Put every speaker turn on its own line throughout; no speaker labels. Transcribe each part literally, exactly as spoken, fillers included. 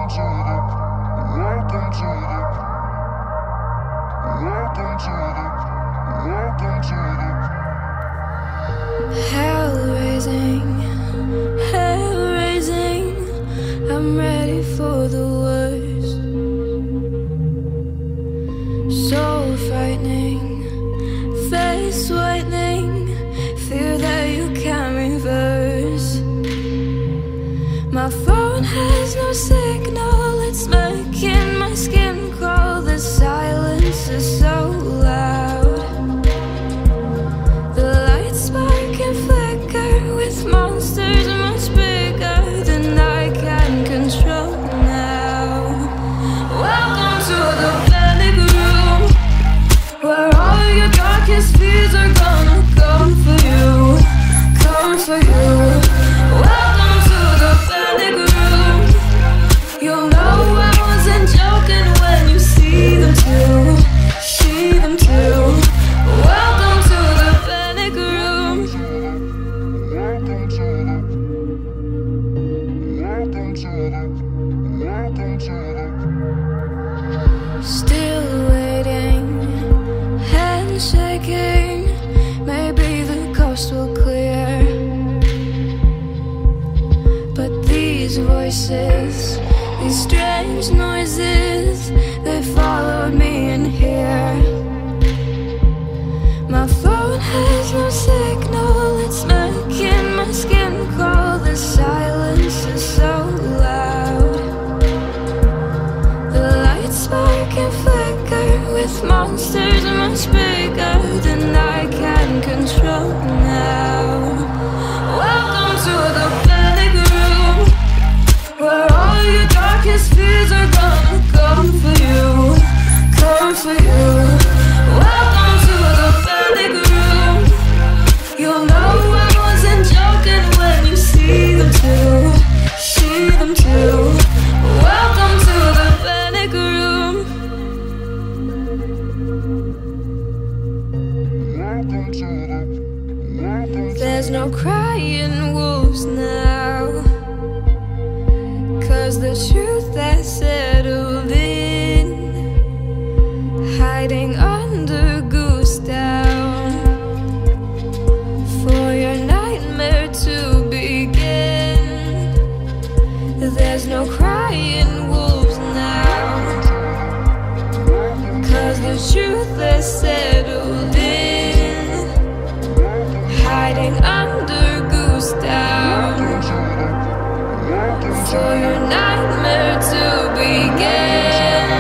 Hell raising, hell raising. I'm ready for the worst. So frightening, face whitening. Fear that you can't reverse. My phone has no signal, it's making my skin crawl. The silence is so loud. The lights spark and flicker with monsters much bigger than I can control now. Welcome to the panic room, where all your darkest fears are gonna come for you, come for you. Welcome to the panic room. You'll know I wasn't joking when you see them too, see them too. Welcome to the panic room.
Welcome to the, welcome to the, welcome to the.
Still waiting, hands shaking. Maybe the coast will clear, but these voices, these strange noises, they followed me in here. My phone has no signal, it's making my skin crawl. The silence is so loud. The lights spark and flicker with monsters much bigger than I can control now. Welcome to the panic room, where all your darkest fears are gonna come for you, come for you. Welcome to the panic room. You'll know I wasn't joking when you see them too, see them too. Welcome to the panic room.
Welcome to the, welcome to
There's no crying wolves now, 'cause the truth has settled in, hiding under goose down, for your nightmare to begin. There's no crying wolves now, 'cause the truth has settled in, hiding under goose down, for your nightmare to begin.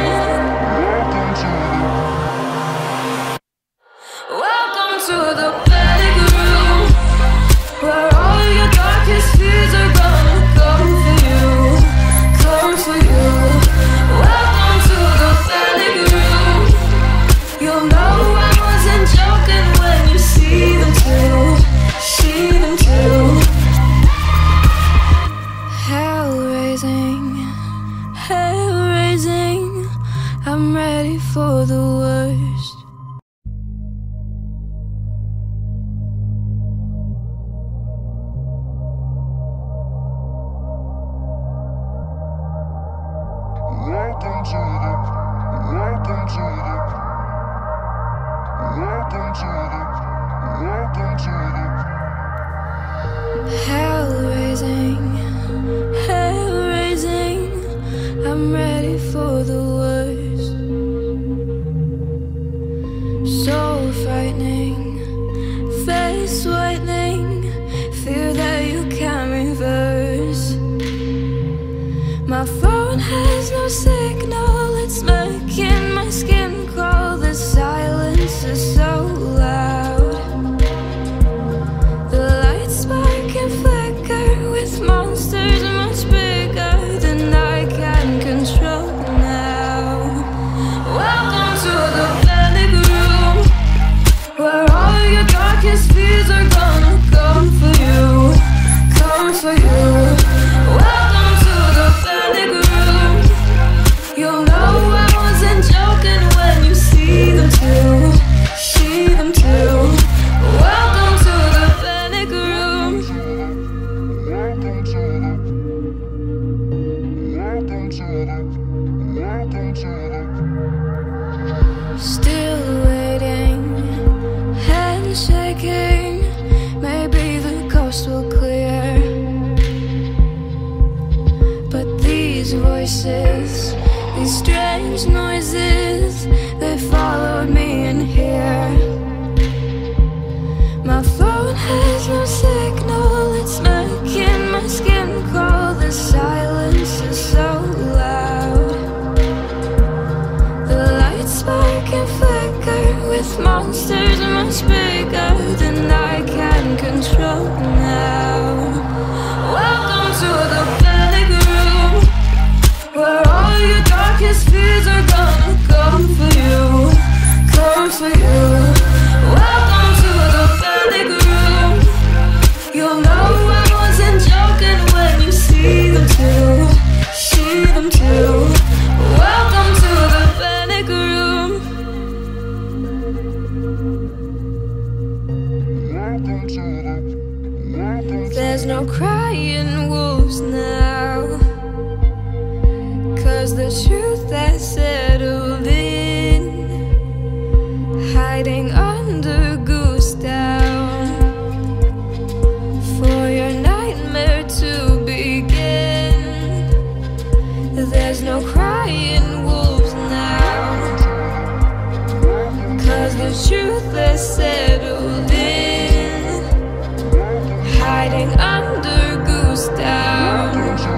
Welcome to the panic room, where all your darkest fears are gonna come for you, come for you. Welcome to the panic room. You'll know I wasn't joking when you see them too, see them too. Hell raising, hell raising. I'm ready for the worst.
welcome to the, welcome to the, welcome to the, welcome to the.
Hell raising, hell raising. I'm ready for the worst. So frightening, face whitening. Fear that you can't reverse. My phone has no signal, it's making my skin crawl. The silence is so loud. The lights spark and flicker with monsters much bigger than I can control now. Welcome to the panic room, where all your darkest fears are gone. Still waiting, hand shaking. Maybe the coast will clear, but these voices, these strange noises, they followed me in here. My phone has no signal, it's making my skin crawl. The silence is so loud. The lights spark and flicker with monsters much bigger than I can control now. Welcome to the panic room, where all your darkest fears are gonna come for you, come for you. Welcome to the panic room. You'll know I wasn't joking when you see them too, see them too. Welcome to the panic room.
Welcome to the, welcome to
There's no crying wolves now, 'cause the truth has settled in, hiding under goose down, for your nightmare to begin. There's no crying wolves now, 'cause the truth has settled in, hiding under goose down,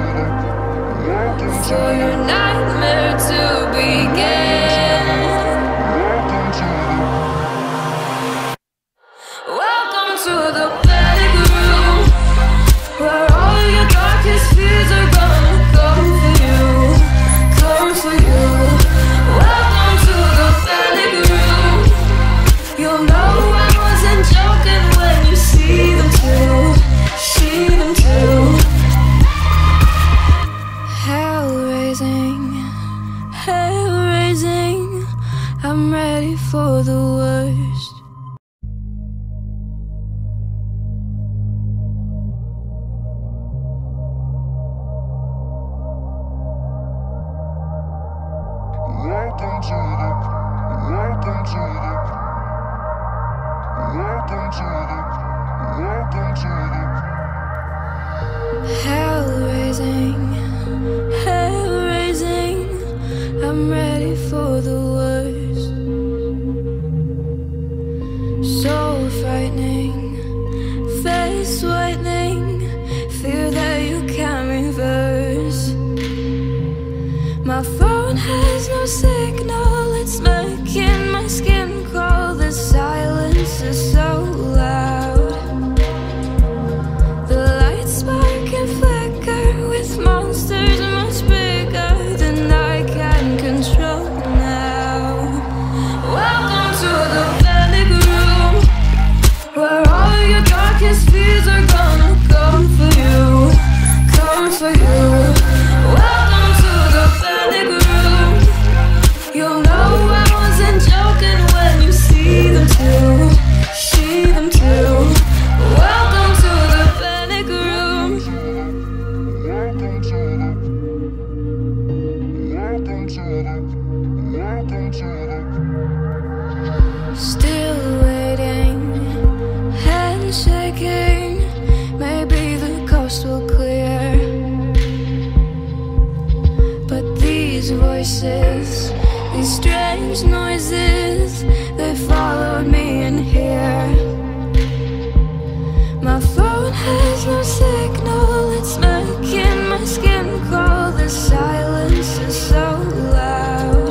for your nightmare to begin. Welcome to the panic room, where all your darkest fears are gonna come for you, come for you. Welcome to the panic room. You'll know I wasn't joking when you see them too, see them too. Hell raising, hell raising. I'm ready for the worst.
welcome to the, welcome to the, welcome to the, welcome to the.
Hell raising, hell raising. I'm ready for the worst. So frightening, face whitening, fear that you can't reverse. My phone has no signal, it's making my skin crawl. The silence is so loud. The lights spark and flicker with monsters much bigger than I can control now. Welcome to the panic room, where all your darkest fears are gonna come for you, come for you. Welcome to the panic room. You'll know I wasn't joking when you see them too, see them too. Welcome to the panic room.
Welcome to the, welcome to the, welcome to the.
Still waiting, hand shaking. Maybe the coast will clear, but these voices, these strange noises, they followed me in here. My phone has no signal, it's making my skin crawl. The silence is so loud.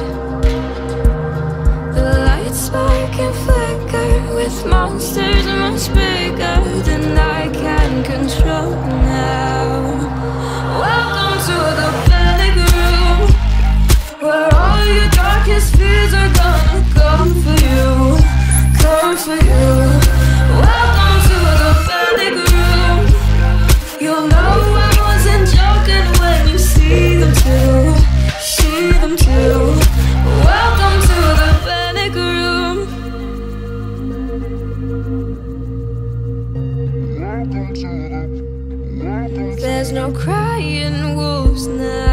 The lights spark and flicker with monsters much bigger than I can control now. Welcome to the panic room, where all your darkest fears are gonna come for you, come for you. Welcome to the panic room. You'll know I wasn't joking when you see them too, see them too. Welcome to the panic room.
Welcome to the, welcome to the.
There's no crying wolves now.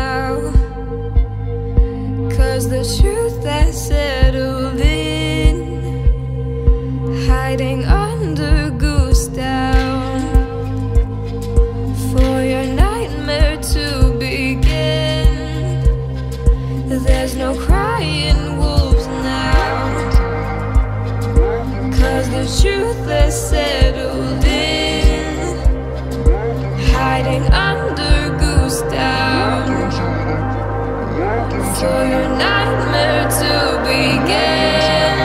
truth has settled in, hiding under goose down, for your nightmare to begin.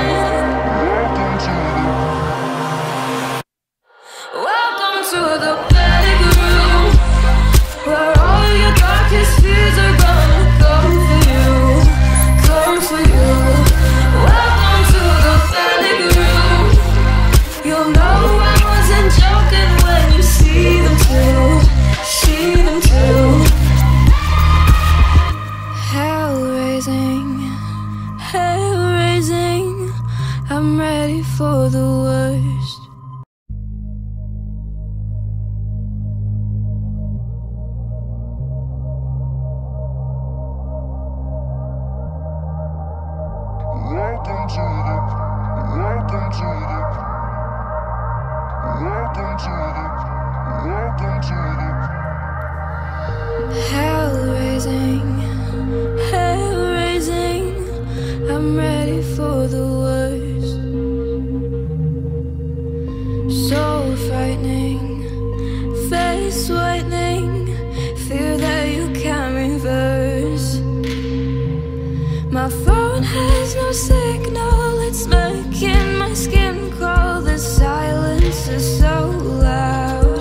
Welcome to the panic room, where all your darkest fears are gonna come for you, come for you. Welcome to the panic room. You'll know I wasn't joking when you see them too, see them too. Hell raising, hell raising, I'm ready for the worst.
Welcome to the, welcome to the, welcome to the, welcome to the.
Hell raising, hell raising, I'm ready for the worst. Soul frightening, face whitening, fear that you can't reverse. My phone has no signal, it's making my skin crawl. The silence is so loud.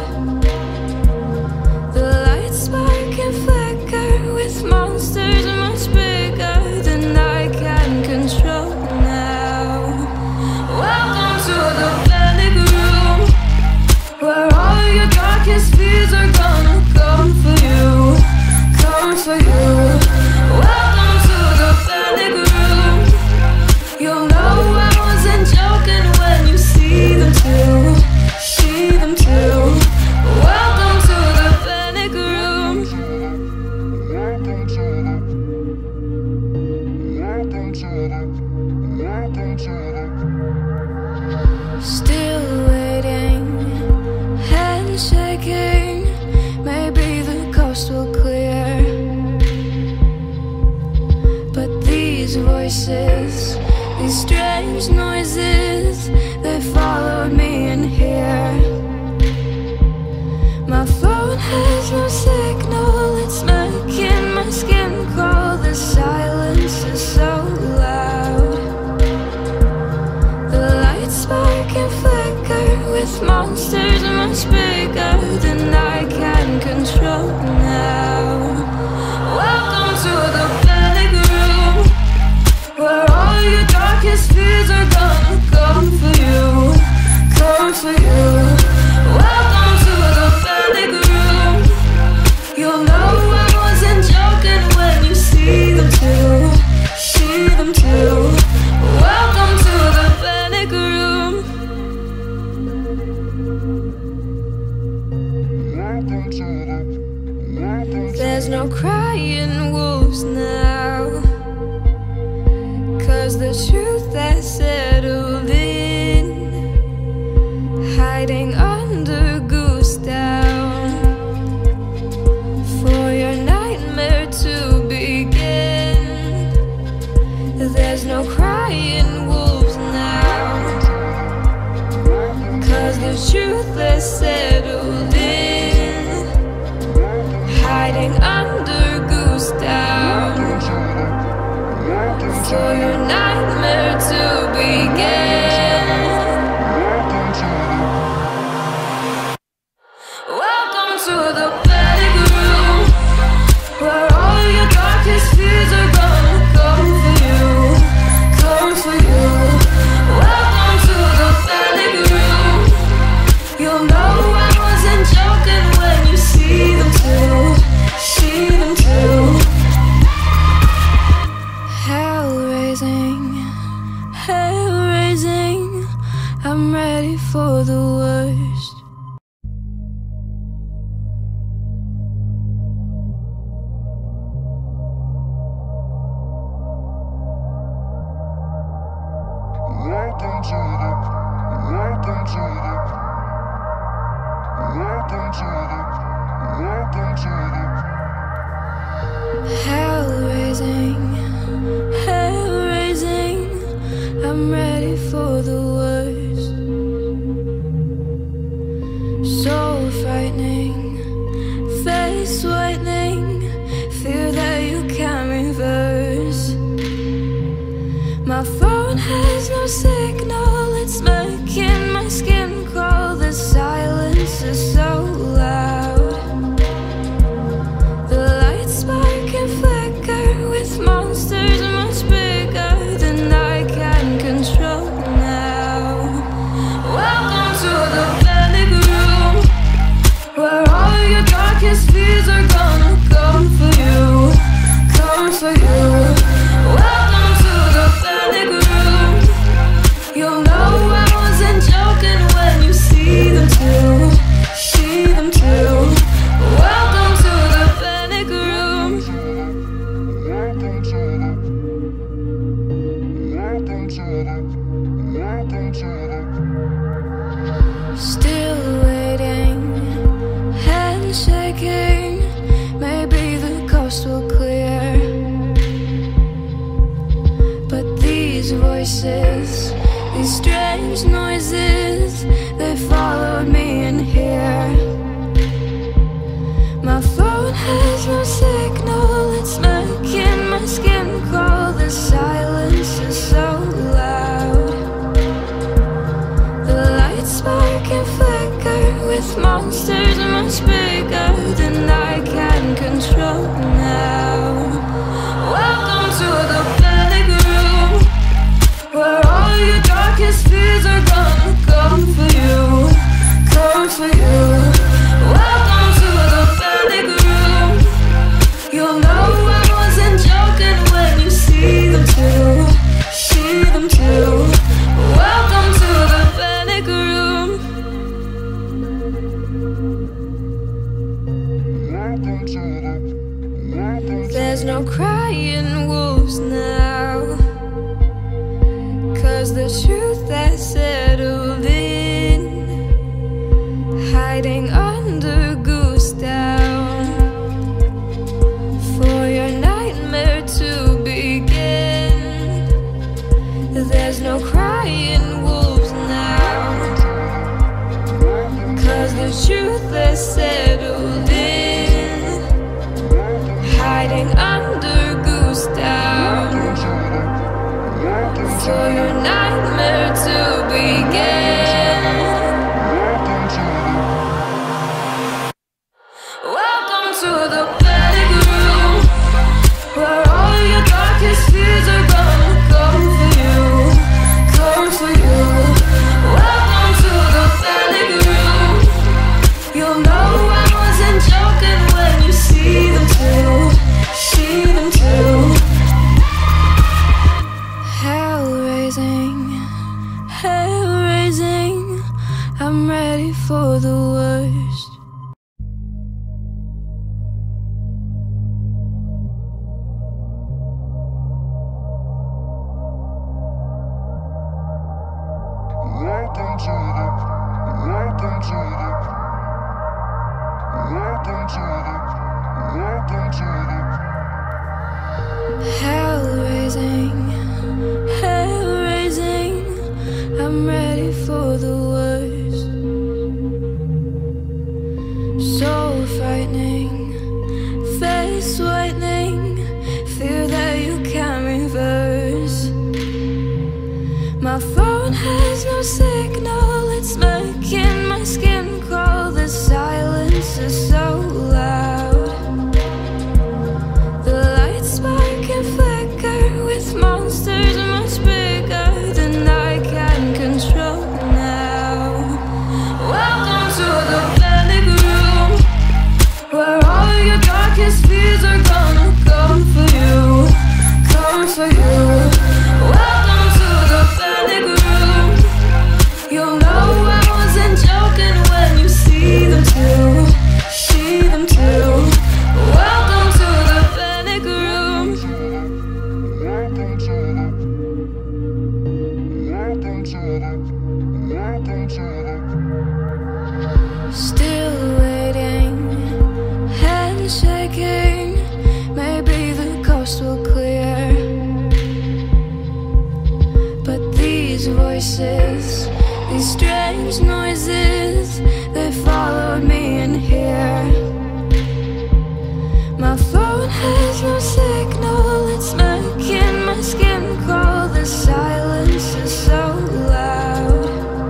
The lights spark and flicker with monsters much bigger than I can control now. Welcome to the panic room, where all your darkest fears are gonna come for you, come for you. Welcome to the panic room. You'll know I wasn't joking when you see them too, see them too. Welcome to the panic room.
Welcome to the, welcome to the, welcome to the.
Still waiting, hand shaking. Maybe the coast will clear, but these voices, these strange noises, they followed me in here. My phone has no signal, it's making my skin crawl. The silence is so loud. The lights spark and flicker with monsters much bigger than I can control now. Welcome to the panic room, where all your darkest fears are gonna come for you, come for you. Welcome to the panic room. You'll know I wasn't joking when you see them too, see them too. Welcome to the panic room.
Welcome to the, welcome to
There's no crying wolves now, 'cause the truth has settled in, hiding under goose down, for your nightmare to begin. There's no crying wolves now, 'cause the truth has settled in, hiding under goose down, for your nightmare to begin. Welcome to the panic room, where all your darkest fears are gonna come for you, come for you. Welcome to the panic room. You'll know I wasn't joking when you see them too, see them too. Hell raising, hell raising, I'm ready for the worst.
Welcome to the, welcome to the, welcome to the, welcome to the.
Hell raising, hell raising, I'm ready for the worst.
welcome to the.
Still waiting, hands shaking. Maybe the coast will clear. But these voices, these strange noises, they followed me in here. My phone has no signal, it's making my skin crawl. The silence is so loud. The lights spark and flicker with monsters much bigger than I can control now. Welcome to the panic room, where all your darkest fears are gonna come for you, come for you. Welcome to the panic room. You'll know I wasn't joking when you see them too, see them too. Welcome to the panic room.
Welcome to the. Welcome to
There's no crying wolves now, 'cause the truth has settled in, hiding under goose down, for your nightmare to begin. There's no crying wolves now, 'cause the truth has settled in, hiding under goose down, for your nightmare to begin. Welcome to the panic room, where all your darkest fears are gonna come for you, come for you. Welcome to the panic room. You'll know I wasn't joking when you see them too, see them too. Hell raising, hell raising. I'm ready for the worst.
Welcome to the. Welcome to the. Welcome to the. Welcome to the.
Hell raising, hell raising. I'm ready for the worst. So frightening, face whitening, fear that you can't reverse. My phone has no signal, it's making my skin crawl. The silence is so loud. The lights spark and flicker with monsters much bigger than I can control now. Welcome to the panic room, where all your darkest fears are gonna come for you, come for you. Welcome to the panic room. You'll know I wasn't joking when you see them too, see them too. Welcome to the panic room.
Welcome to the. Welcome to the. Welcome to the.
Still waiting, hands shaking. Maybe the coast will clear. But these voices, these strange noises, they followed me in here. My phone has no signal, it's making my skin crawl. The silence is so loud.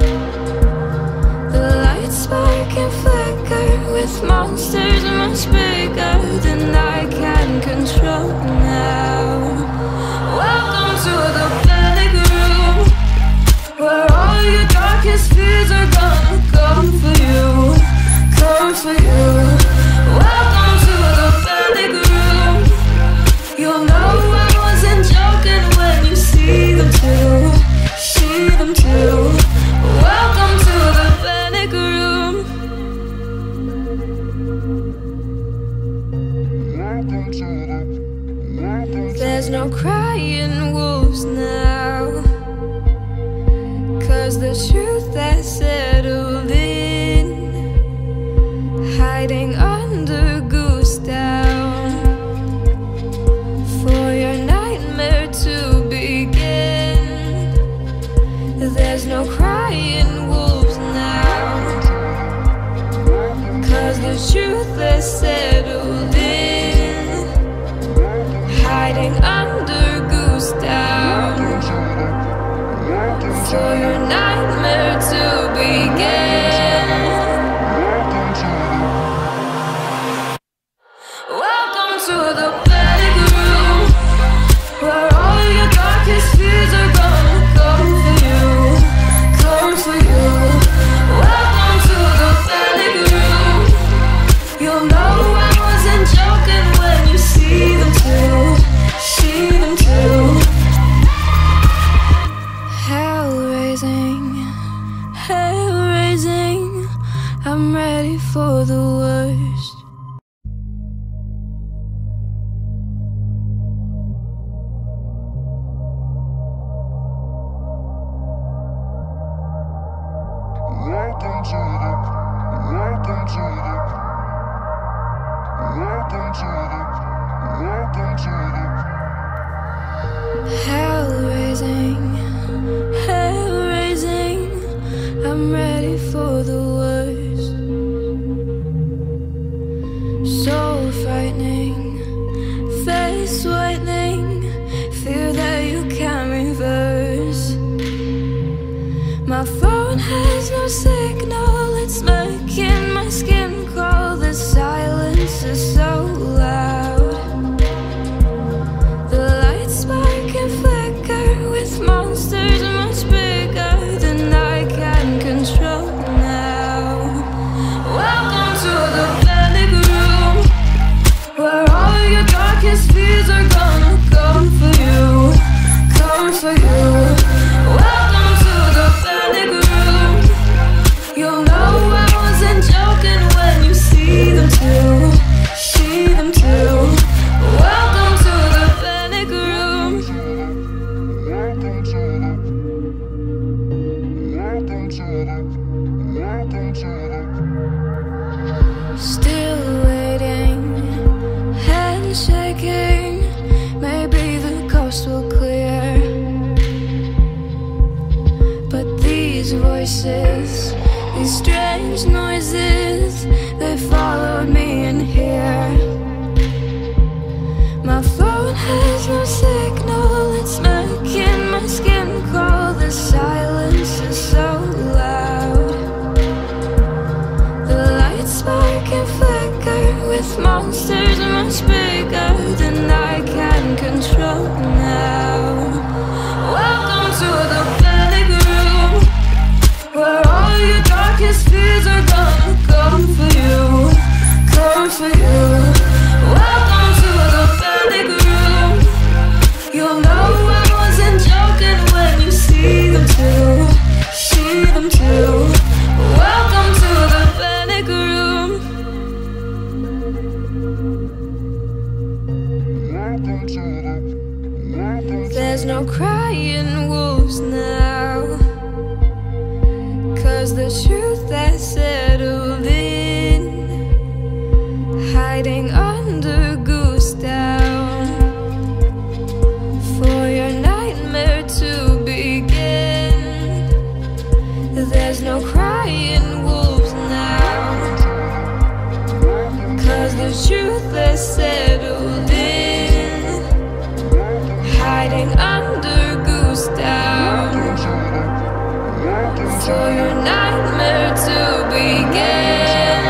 The lights spark and flicker with monsters much bigger than I can control now. Welcome to the panic room, where all your darkest fears are gonna come for you, come for you. Welcome to the panic room. You'll know I wasn't joking when you see them too, see them too. Welcome to the panic room. the truth has settled in, hiding under goose down, for your nightmare to begin. There's no crying wolves now, 'cause the truth has settled in, hiding under goose down, for your nightmare to begin. Welcome to the panic room, where all your darkest fears are gonna come for you, come for you. Welcome to the panic room. You'll know I wasn't joking when you see them too, see them too. Hell raising, hell raising, I'm ready for the worst.
Welcome to the, welcome to the, welcome to the, welcome to the.
Hell raising, hell raising, I'm ready for the worst. So frightening, face whitening, fear that you can't reverse. My phone has no signal, it's making my skin crawl. The silence is so loud. The lights spark and flicker with monsters much bigger than I can control now. Welcome to the panic room, where all your darkest fears are gonna come for you, come for you. Welcome to the panic room. You'll know I wasn't joking when you see them too, see them too. Welcome to the panic room.
Welcome to the, welcome to the, welcome to the.
Still waiting, hands shaking, maybe the coast will clear. But these voices, these strange noises, they followed me in here. My phone has no signal, it's making my skin crawl. The silence is so loud. The lights spark and flicker with monsters much bigger than I can control now. Welcome to the panic room, where all your darkest fears are gonna come for you, come for you. Welcome to the panic room. You'll know I wasn't joking when you see them too, see them too. Welcome to the panic room.
Welcome to the, welcome to
There's no crying wolves now, 'cause the truth has settled in, hiding under goose down, for your nightmare to begin. There's no crying wolves now, 'cause the truth has settled in, hiding under goose down, for your nightmare to begin.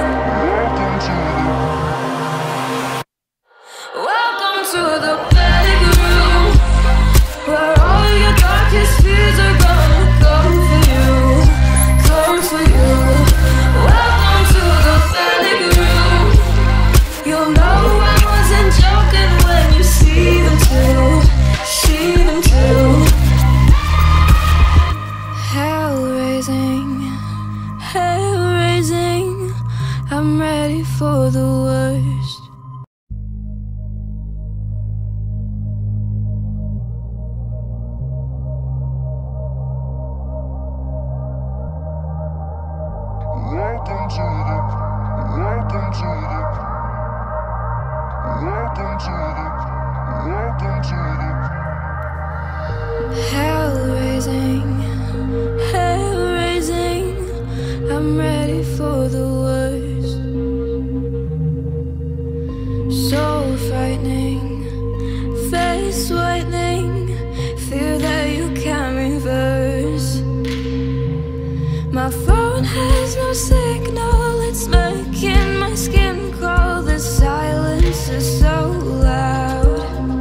Welcome to the panic room, where all your darkest fears are gonna come for you, come for you. Welcome to the panic room. You'll know I wasn't joking when you see them too, see them too. Hell raising, hell raising, I'm ready for the worst.
welcome to the, welcome to the, welcome to the, welcome to the.
Hell raising, hell raising. I'm ready for the worst. So frightening, face whitening, fear that you can't reverse. My phone has no signal, it's making my skin crawl. The silence is so loud.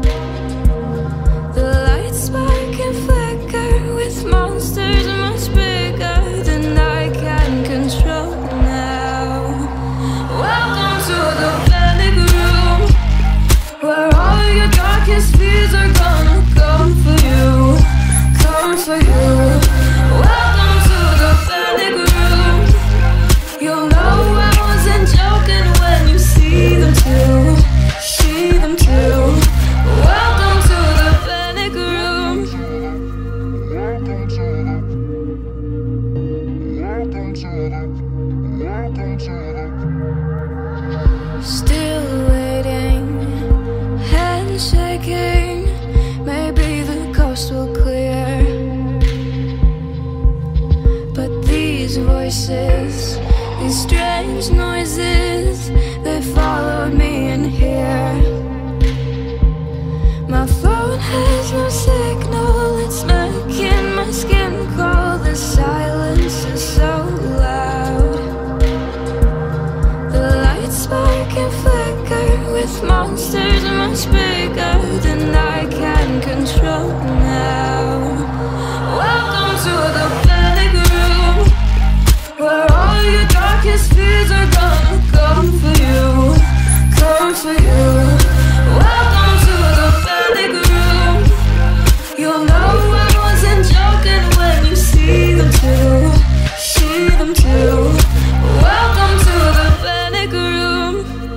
The lights spark and flicker with monsters much bigger than I can control now. Welcome to the panic room, where all your darkest fears are gonna come for you, come for you. Welcome to the panic room. You'll know I wasn't joking when you see them too, see them too. Welcome to the panic room.
Welcome to the, welcome to the, welcome to the.
Still waiting, hand shaking. Maybe the coast will clear, but these voices, these strange noises, they followed me in here. My phone has no signal, it's making my skin crawl. The silence is so loud. The lights spark and flicker with monsters much bigger than I can control now. Welcome to the panic room, where all your darkest fears are gonna come for you, come for you. Welcome to the panic room. You'll know I wasn't joking when you see them too, see them too. Welcome to the panic room.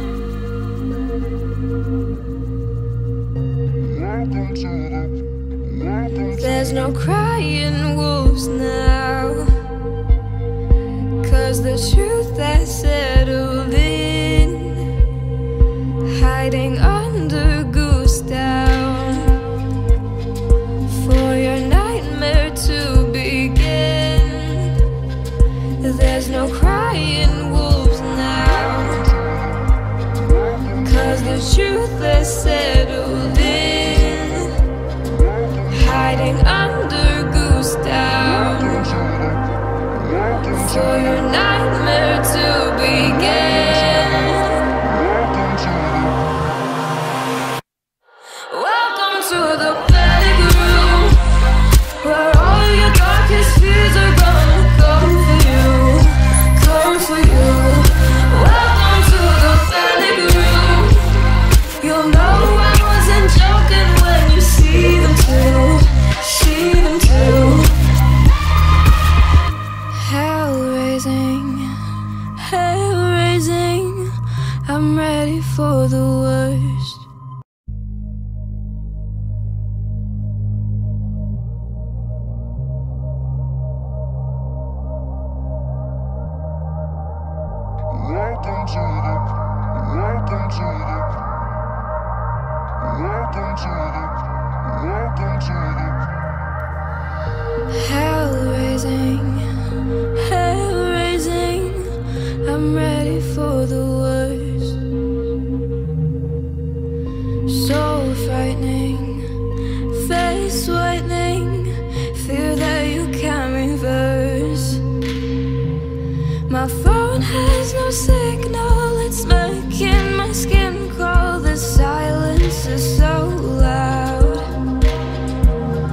Welcome to the, welcome to
There's no crying wolves now, 'cause the truth has settled in, hiding under goose down, for your nightmare to begin. There's no crying wolves now, 'cause the truth has settled in, hiding under goose down, for your nightmare to begin. Welcome to the panic room, where all your darkest fears are gonna come for you, come for you. Welcome to the panic room. You'll know I wasn't joking when you see them too, see them too. Hell raising, hell raising. I'm ready for the worst.
welcome to the, welcome to the, welcome to the, welcome to the.
Hell raising, hell raising. I'm ready for the worst. So frightening, face whitening, fear that you can't reverse. My phone has no signal, it's making my skin crawl. The silence is so loud.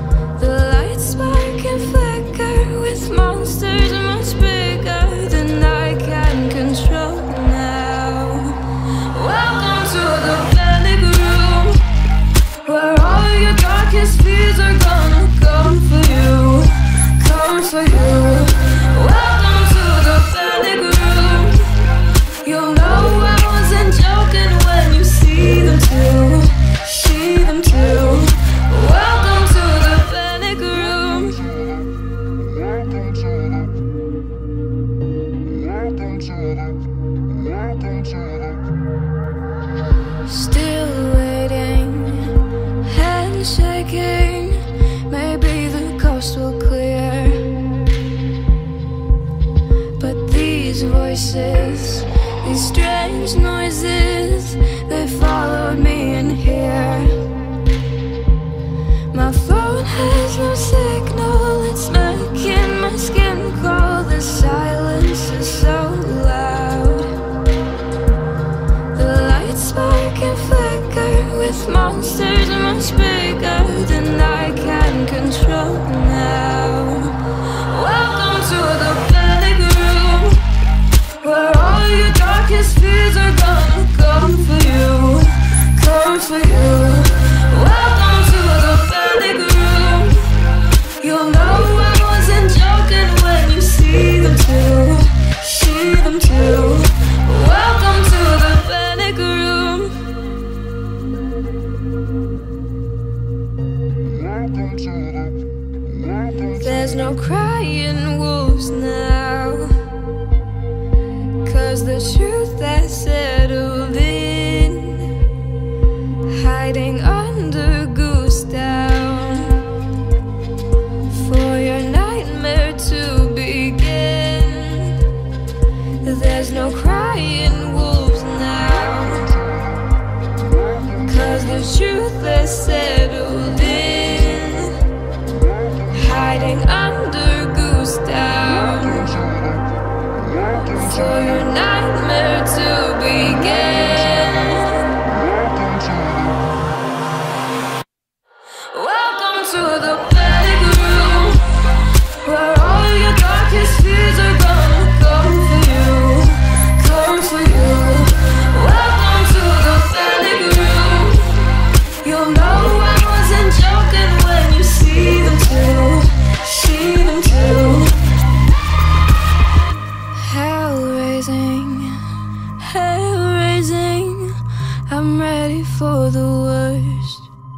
voices, these strange noises, they followed me in here. My phone has no signal, it's making my skin crawl. The silence is so loud. The lights spark and flicker with monsters much bigger than I can control now. Welcome to the panic room, where all your darkest fears are gonna come for you, come for you. Welcome to the panic room. You'll know I wasn't joking when you see them too, see them too. Welcome to the panic room.
Welcome to the, welcome to
There's no crying wolves now, 'cause the truth has settled in, hiding under goose down, for your nightmare to begin. There's no crying wolves now, 'cause the truth has settled in, hiding under goose down, for your nightmare to begin. Welcome to the panic room, where all your darkest fears are gonna come for you, come for you. Welcome to the panic room. You'll know I wasn't joking when you see them too, see them too. Hell raising, hell raising, I'm ready for the worst.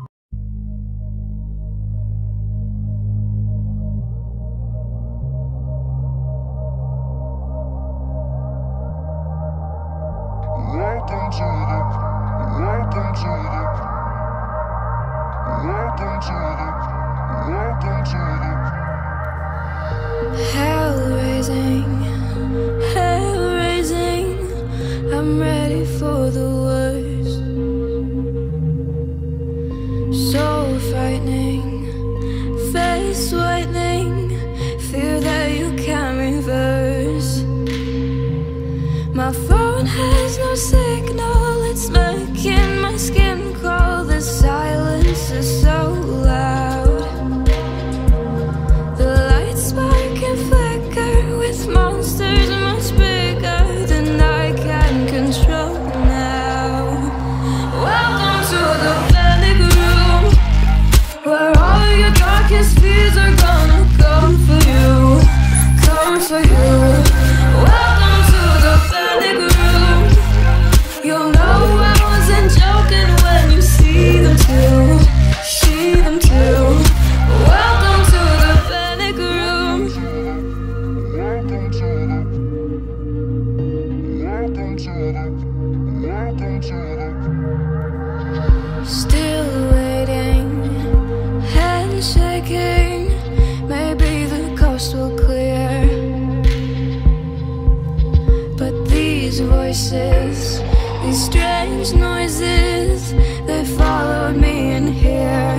Welcome to the, welcome to the, welcome to the, welcome to the.
Hell raising, hell raising, I'm ready for the worst. So frightening, face whitening, fear that you can't reverse. My phone has no signal, it's making my skin crawl. The silence is so loud. The lights spark and flicker with monsters much bigger than I can control now. Welcome to the panic room, where all your darkest fears are gonna come for you, come for you. Welcome to the panic room. You'll know I wasn't joking when you see them too, see them too. Welcome to the panic room.
Welcome to the, welcome to the, welcome to the.
Still waiting, hand shaking, maybe the coast will clear. But these voices, these strange noises, they followed me in here.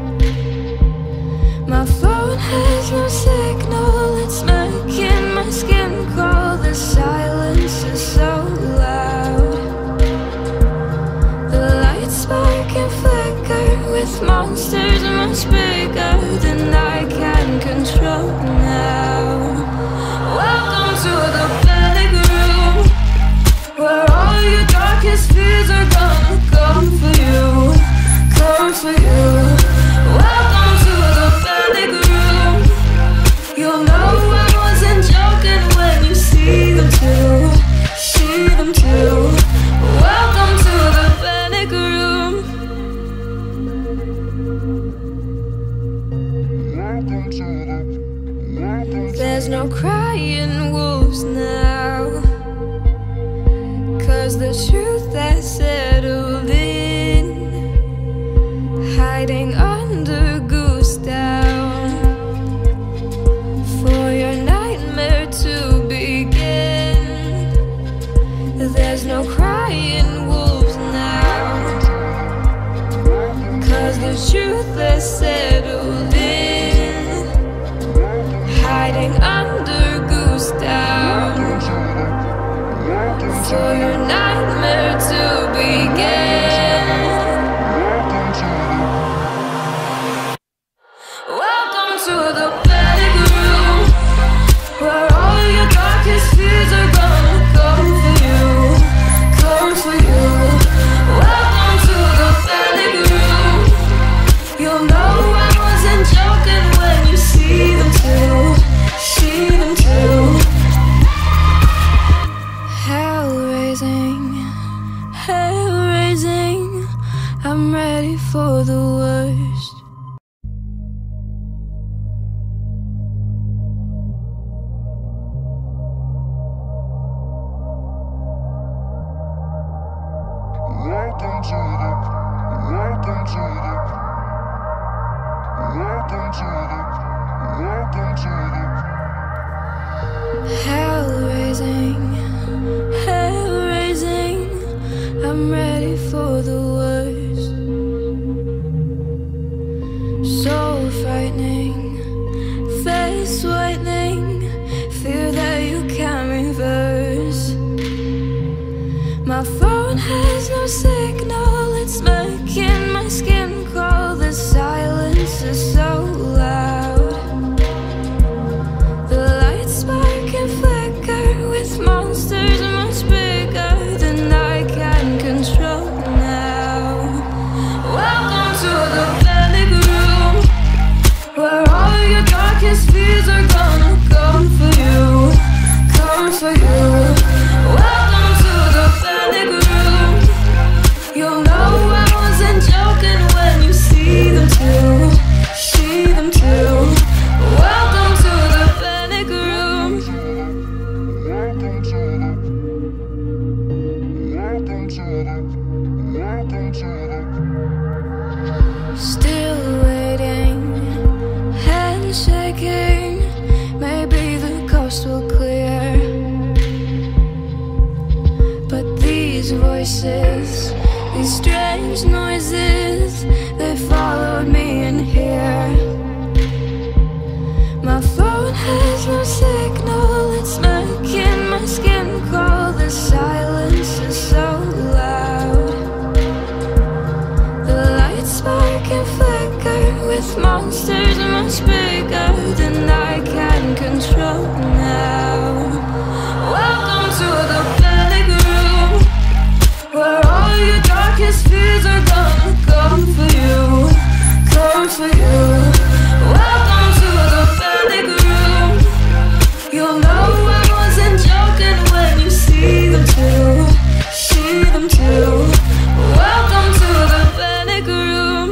My phone has no signal, it's making my skin crawl. The silence is so loud. The lights spark and flicker with monsters much bigger than I can control now. Welcome to the panic room, where all your darkest fears are gonna come for you, come for you. Welcome to the panic room. You'll know I wasn't joking when you see them too, see them too. Welcome to the panic room.
Welcome to the, welcome to
There's no crying wolves now, 'cause the truth has settled in, hiding under goose down, for your nightmare to begin. face whitening, fear that you can't reverse. My phone has no signal, it's making my skin crawl. The silence is so loud. The lights spark and flicker with monsters much bigger than I can control now. Welcome to the panic room, where all your darkest fears are gonna come for you, come for you. Welcome to the panic room. You'll know I wasn't joking when you see them too, see them too. Welcome to the panic room.
Welcome to the, welcome to the, welcome to the.
Still waiting, hand shaking. Maybe the coast will clear, but these voices, these strange noises, they followed me in here. My phone has no signal, it's making my skin crawl. The silence is so loud. The lights spark and flicker with monsters much bigger than I can control now. Welcome to the panic room, where all your darkest fears are gonna come for you, come for you. Welcome to the panic room. You'll know I wasn't joking when you see them too, see them too. Welcome to the panic room.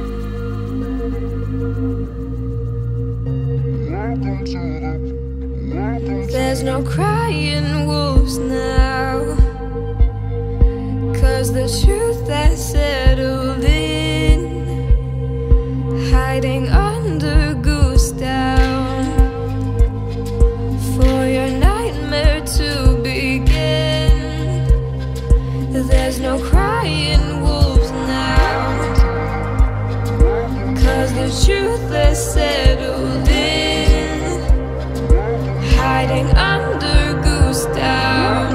Welcome to the, welcome to
There's no crying wolves now, 'cause the truth has settled in, hiding under goose down, for your nightmare to begin. There's no crying wolves now, 'cause the truth has settled in, hiding under goose down,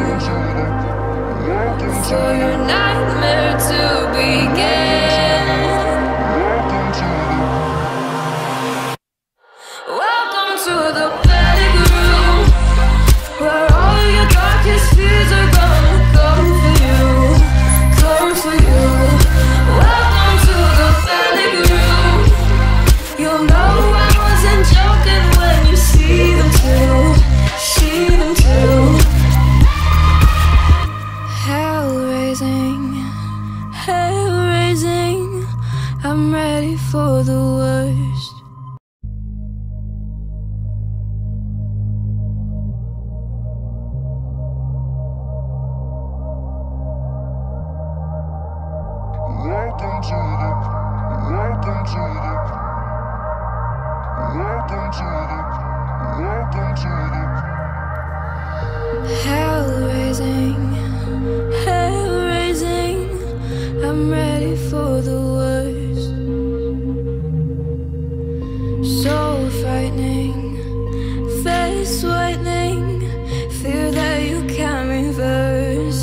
for your nightmare to begin. Welcome to the panic room, where all your darkest fears are gonna come for you, come for you. Welcome to the panic room. You'll know I wasn't joking when you see them too, see them too. Hell raising, hell raising. I'm ready for the worst.
Welcome to the, welcome to the, welcome to the, welcome to the.
Hell raising, hell raising. I'm ready for the worst. So frightening, face whitening, fear that you can't reverse.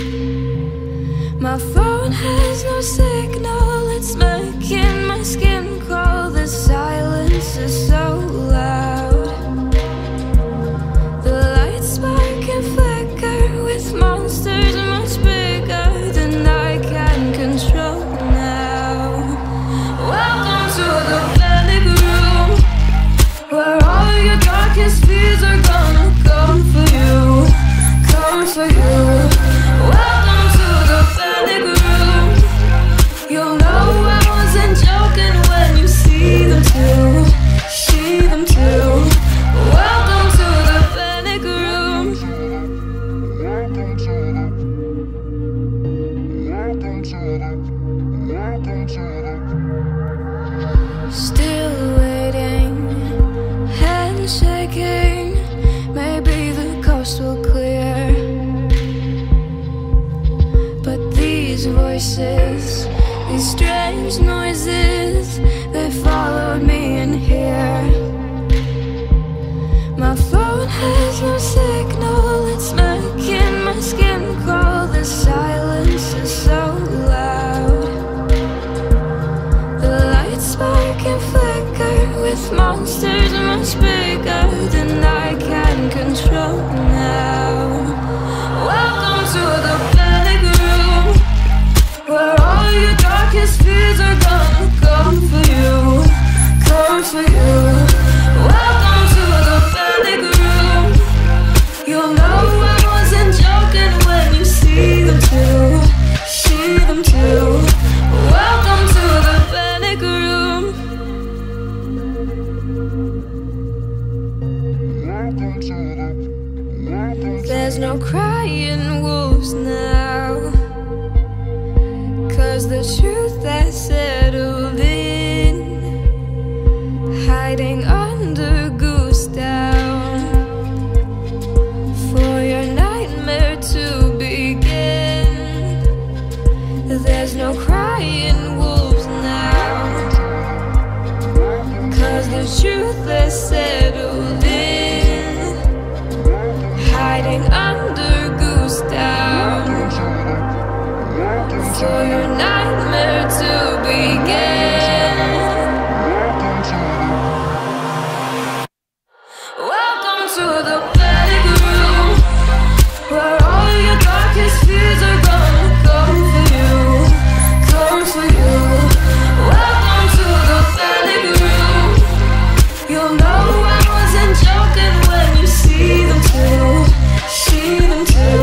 My phone has no signal, it's making my skin crawl. The silence is so loud. The lights spark and flicker with monsters much bigger than I can control now. Welcome to the panic room, where all your darkest fears are gonna come for you, come for you. Welcome to the panic room. You'll know I wasn't joking when you see them too, see them too. Welcome to the panic room.
Welcome to the, welcome to the, welcome to the.
Still waiting, hand shaking. Maybe the coast will clear, but these voices, these strange noises, they followed me in here. with monsters much bigger than I can control now. Welcome to the panic room, where all your darkest fears are gonna come for you, come for you. Welcome to the panic room. You'll know I wasn't joking when you see them too, see them too. Welcome to the panic room.
Welcome to the, welcome to
There's no crying wolves now, 'cause the truth has settled in, hiding under goose down, for your nightmare to begin. There's no crying wolves now, 'cause the truth has settled in, hiding under goose down, for your nightmare to begin. Welcome to the panic room, where all your darkest fears are gonna come for you, come for you. Welcome to the panic room. You'll know I wasn't joking when you see them too, see them too.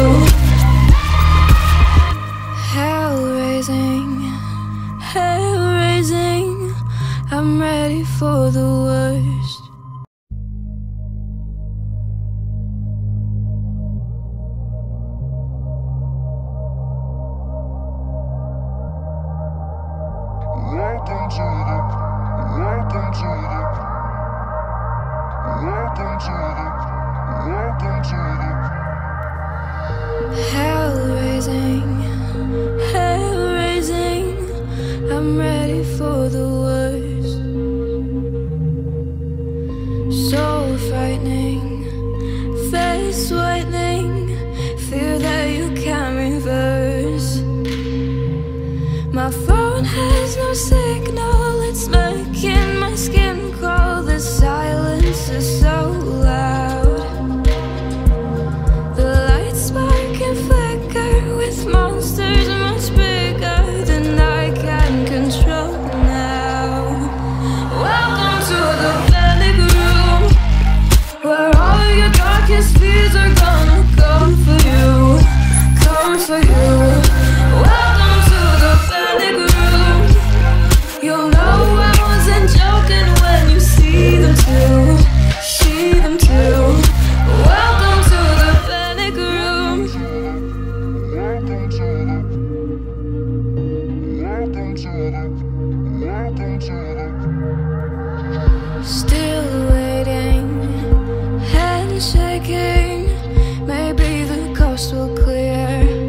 Hell raising, hell raising, I'm ready for the worst.
Welcome to the, welcome to the, welcome to the, welcome to the.
Hell raising, hell raising, I'm ready for the worst. So frightening, face whitening, fear that you can't reverse. My phone has no signal, it's making my skin crawl. The silence is so loud. The lights spark and flicker with monsters much bigger than I can control now. Welcome to the panic room, where all your darkest fears are gonna come for you, come for you. Welcome to the panic room. You'll know I wasn't joking when you see them too, see them too. Welcome to the panic room.
Welcome to the, welcome to the, welcome to the.
Still waiting, hand shaking, maybe the coast will clear.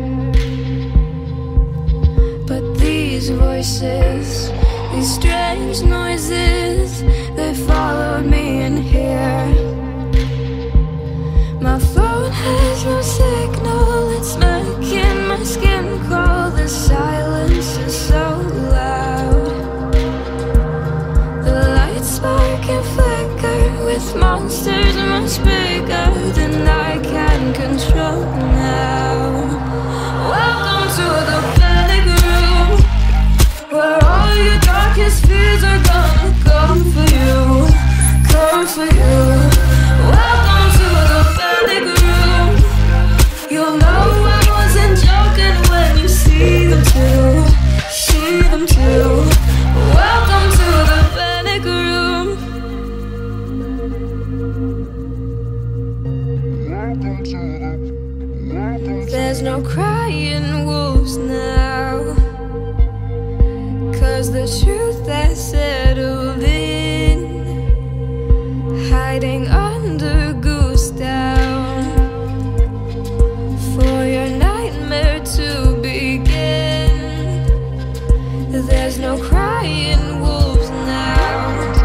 But these voices, these strange noises, they followed me in here. My phone has no signal, it's making my skin crawl. The silence is so loud. The lights spark and flicker with monsters much bigger than I can control now. Welcome to the panic room, where all your darkest fears are gonna come for you, come for you. Welcome to the panic room. You'll know I wasn't joking when you see them too, see them too. Welcome to the panic room.
Welcome to the, welcome to
There's no crying wolves now, 'cause the truth has settled in, hiding under goose down, for your nightmare to begin. There's no crying wolves now,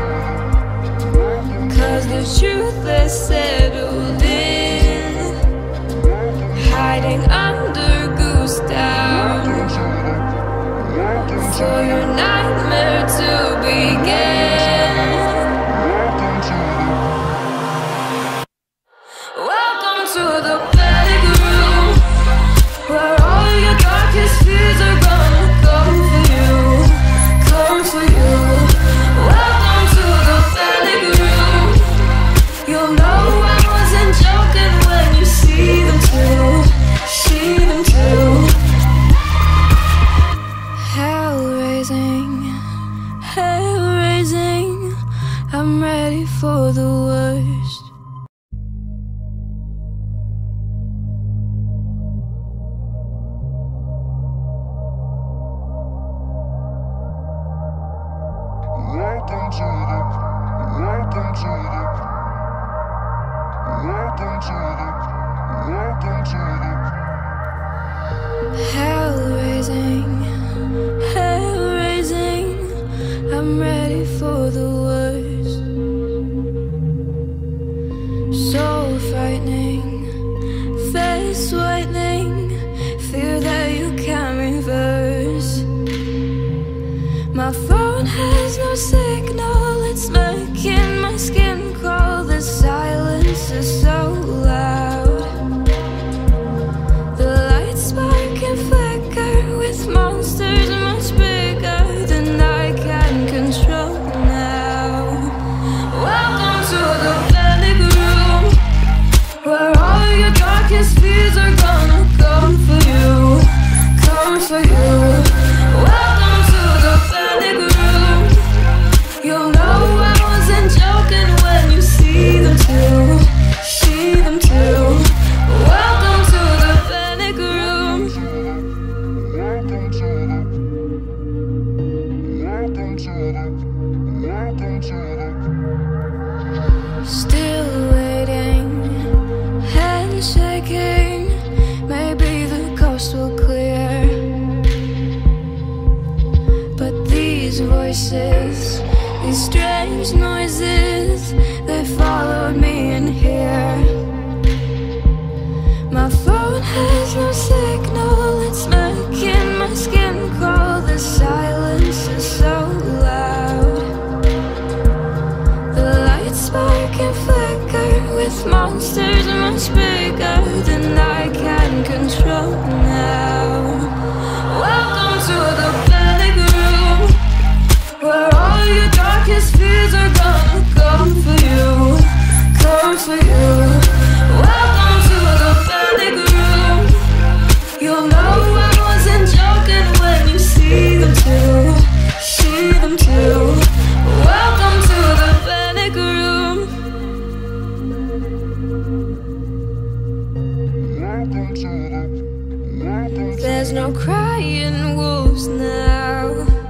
'cause the truth has settled in, hiding under goose down, for your nightmare to begin.
welcome to the, welcome to the.
Hell raising, hell raising. I'm ready for the worst. Soul frightening, face whitening. Fear that you can't reverse. My phone has no signal, it's making my skin crawl. The silence is so loud. The lights spark and flicker with monsters much bigger than I can control now. Welcome to the panic room, where all your darkest fears are gonna come for you, come for you. Welcome to the panic room. You'll know I wasn't joking when you see them too, see them too. Welcome to the panic room.
Welcome to the, welcome to the, welcome to the.
Still waiting, hands shaking. Maybe the coast will clear, but these voices, these strange noises, they followed me in here. My phone has no signal, it's making my skin crawl. The silence is so loud. The lights spark and flicker with monsters much bigger than I can control now. Welcome to the panic room, where all your darkest fears are gonna come for you, come for you. Welcome to the panic room. You'll know I wasn't joking when you see them too, see them too. Welcome to the panic room.
Welcome to the, welcome to
There's no crying wolves now,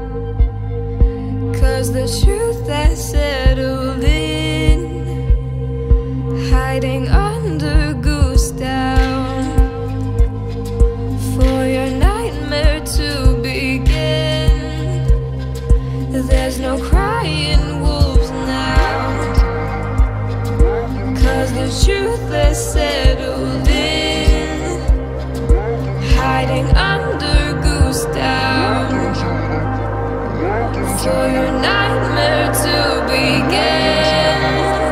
'cause the truth has settled in, hiding under goose down, for your nightmare to begin. There's no crying wolves now, 'cause the truth has settled in, hiding under goose down, for your nightmare to begin.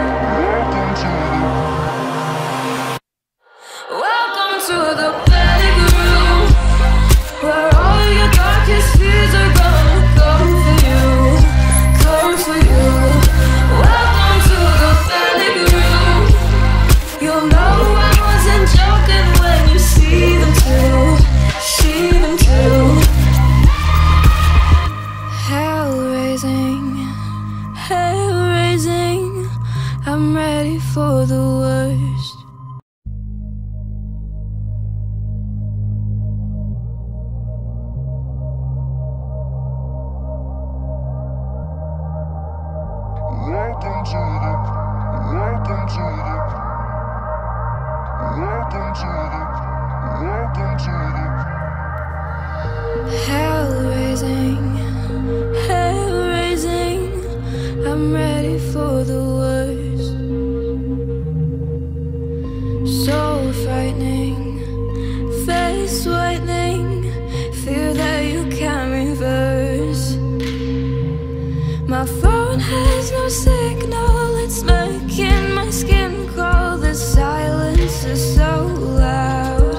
Welcome to the panic room, where all your darkest fears are gonna come for you, come for you. Welcome to the panic room. You'll know I wasn't joking when you see them too, see them too. Hell raising, hell raising. I'm ready for the worst.
welcome to the, welcome to the, welcome to the, welcome to the.
Hell raising, hell raising. I'm ready for the worst. Soul frightening, face whitening. Fear that you can't reverse. My phone has no signal, it's making my skin crawl. The silence is so loud.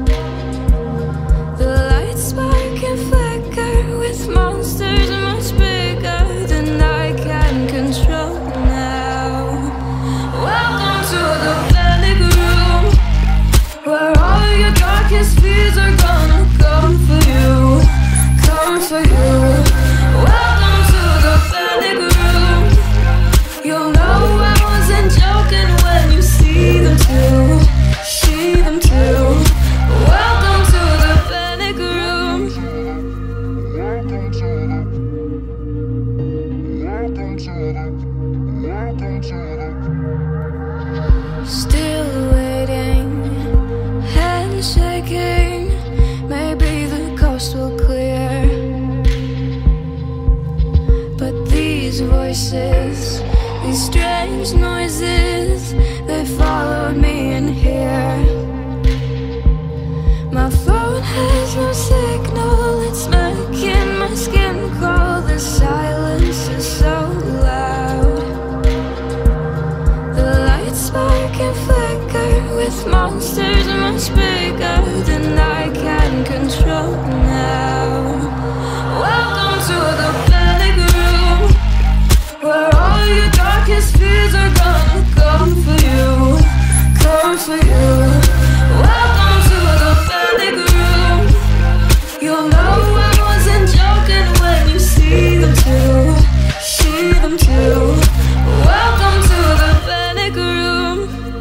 The lights spark and flicker with monsters much bigger than I can control now. Welcome to the panic room, where all your darkest fears are gonna come for you, come for you. Welcome to the panic room. You'll know I wasn't joking when you see them too, see them too. Welcome to the panic room.
Welcome to the, welcome to the, welcome to the.
Still voices, these strange noises, they followed me in here. My phone has no signal, it's making my skin crawl. The silence is so loud. The lights spark and flicker with monsters much bigger than I can control now. Welcome to the panic room, where all your darkest fears are gonna come for you, come for you. Welcome to the panic room. You'll know I wasn't joking when you see them too, see them too. Welcome to the panic room.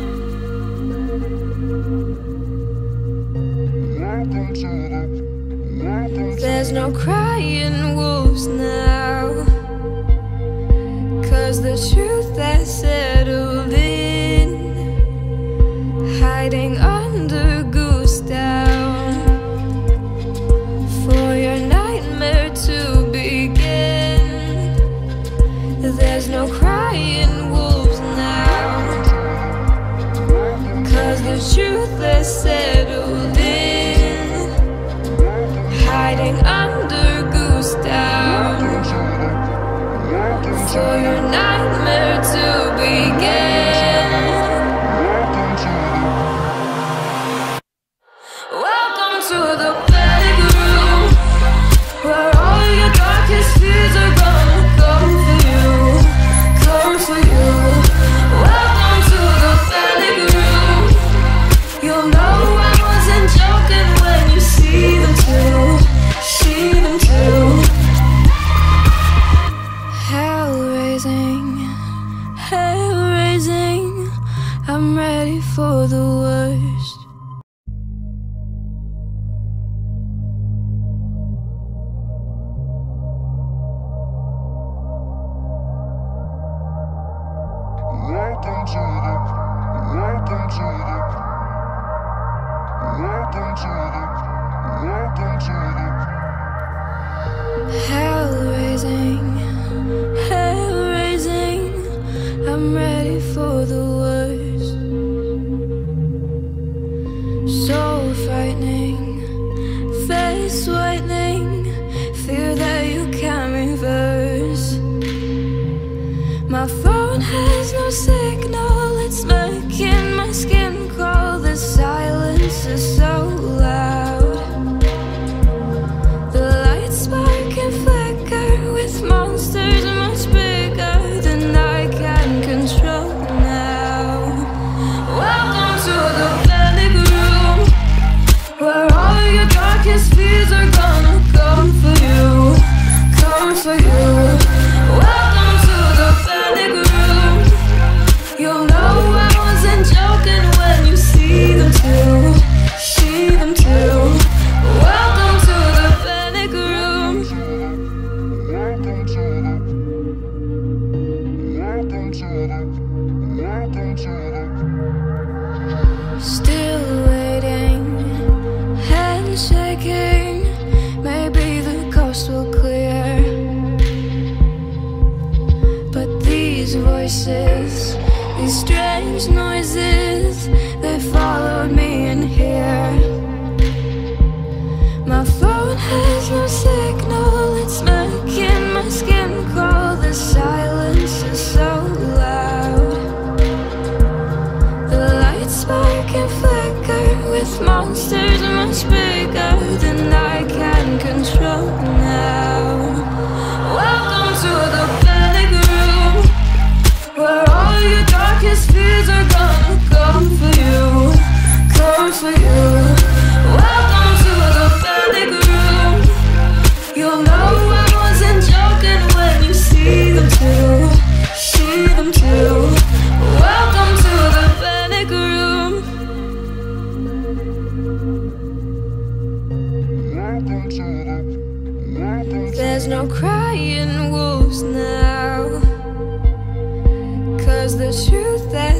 Welcome to the, welcome to
There's no crying wolves now, 'cause the truth has settled in, hiding under goose down, for your nightmare to begin. There's no crying wolves now, 'cause the truth has settled in, hiding under goose down, for your nightmare to begin. Welcome to the panic room, where all your darkest fears are gonna come for you, come for you. Welcome to the panic room. You'll know I wasn't joking when you see them too, see them too. Hell raising, hell raising, I'm ready for the worst.
Welcome to the, welcome to the, welcome to the, welcome to the.
Hell raising, hell raising, I'm ready for the worst. So frightening, face whitening, fear that you can't reverse. My phone has no signal, it's making my skin crawl. The silence is so loud. The lights spark and flicker with monsters much bigger than I can control now. Welcome to the panic room, where all your darkest fears are gonna come for you, come for you. Welcome to the panic room. You'll know I wasn't joking when you see them too, see them too. Welcome to the panic room.
Welcome to the, welcome to the, welcome to the.
Still waiting, hands shaking, maybe the coast will clear. But these voices, these strange noises, they followed me in here. My phone has no signal, it's making my skin crawl. The silence is so loud. The lights spark and flicker with monsters much bigger than I can control now. Welcome to the panic room, where all your darkest fears are gonna come for you, come for you. Welcome to the panic room. You'll know I wasn't joking when you see them too, see them too. Welcome to the panic room.
Welcome to the, welcome to
There's no crying wolves now, 'cause the truth that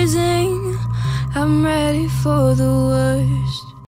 freezing. I'm ready for the worst.